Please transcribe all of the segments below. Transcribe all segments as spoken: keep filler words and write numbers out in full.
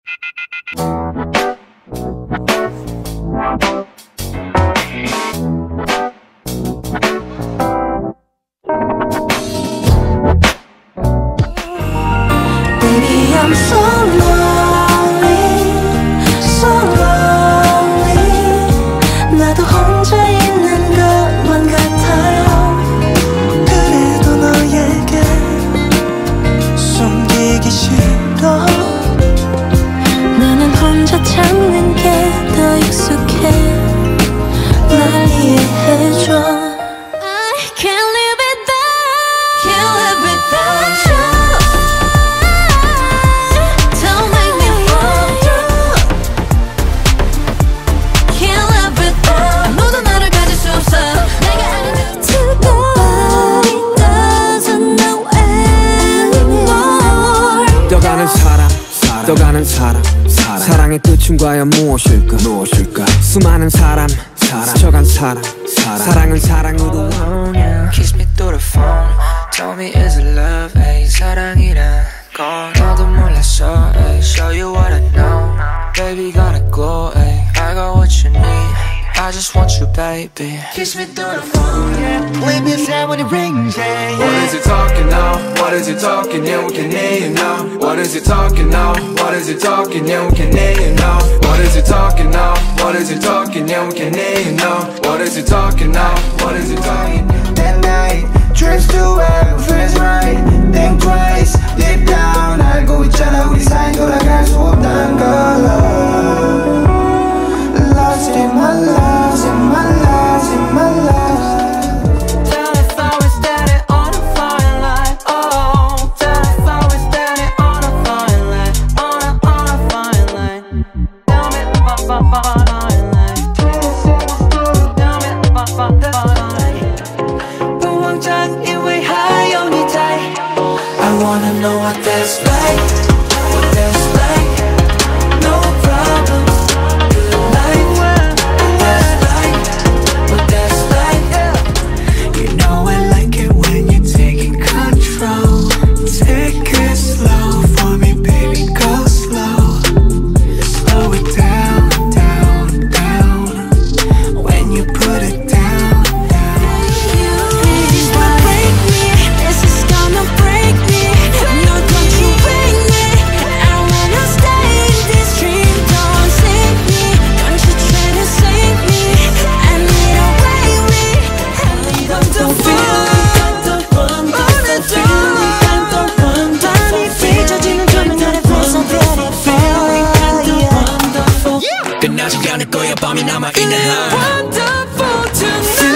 Baby, I'm so lonely, so lonely. 나도 혼자 있는 것만 같아요. 그래도 너에게 숨기기 싫어. 나는 혼자 참는 게 더 익숙해. 날 이해해줘. 떠가는 사람, 사람 사랑의 끝은 과연 무엇일까 무엇일까 수많은 사람, 사람 스쳐간 사람, 사람 사랑은 사랑으로 오냐. Kiss me through the phone Tell me is it love, ay 사랑이란 건 너도 몰랐어, ay Show you what I know Baby gotta go, ay I got what you need I just want you, baby. Kiss me through the phone, yeah. Leave me sad when it rings, yeah, yeah. What is it talking now? What is it talking? Yeah, we can hear you now. What is it talking now? What is it talking? Yeah, we can hear you now. What is it talking now? What is it talking? Yeah, we can hear you now. What is it talking now? What is it talking? That night, trips to where feels right. Think twice, deep down. 알고 있잖아 우리 사이 돌아갈 수 없단 걸. Lost in my life, in my life, in my life. Tell if I was standing on a fine line. Oh, tell if I was standing on a fine line. On a, on a fine line. Tell me about my fine line. Tell me about my fine line. 부엉장이 왜 하얀이 돼? I wanna know what that's like. What that's like. No problem. 끝나지 않을 거야 밤이 남아있는 한 Wonderful to me.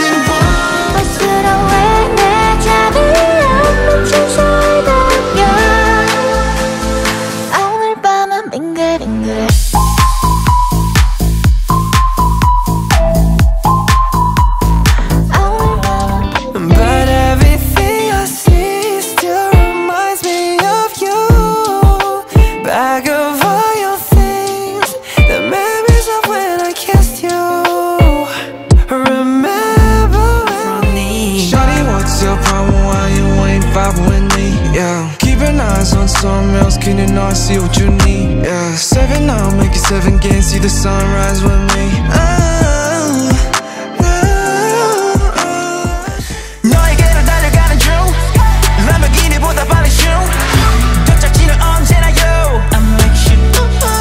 어스러워 내 잠이 안 멈춘 소리다며 오늘 밤은 빙글빙글. But everything I see still reminds me of you. Back of all your things, the memories of when I kissed you. Remember when me. Shawty, what's your problem? Why you ain't vibing with me? Yeah, keeping eyes on something else, can you not see what you need? Yeah, seven now, make it seven again, see the sunrise with me. Ah. 보다 빨리 슝 도착지는 언제나 you I'm like shit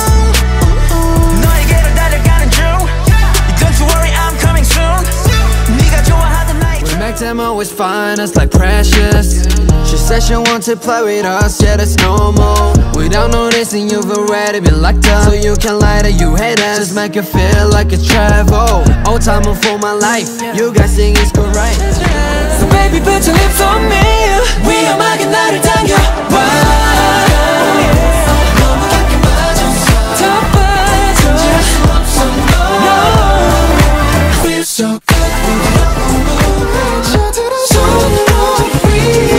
너에게로 달려가는 중 Don't you worry I'm coming soon 네가 좋아하던 night We make them always find us like precious. She said she wants to play with us, yeah that's normal. Without noticing you've already been locked up. So you can lie that you hate us, just make it feel like a travel. All time for my life, you guys think it's correct. So baby put your lips on me. 위험하게 나를 당겨와. 너무 깊게 빠졌어. 더 빠져. No. Feel so good. 저들은 손으로 위해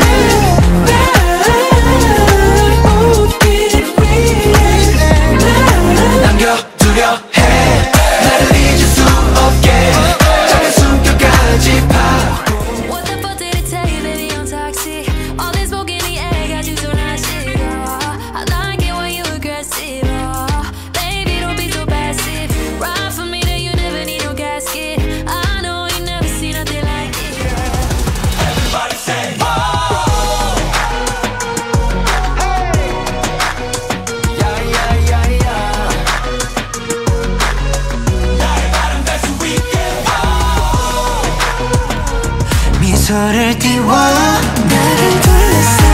날 웃길 위해 남겨두려 해. 나를 잊을 수 없게 작은 숨결까지 파. I like 너를 띄워 나를 불렀어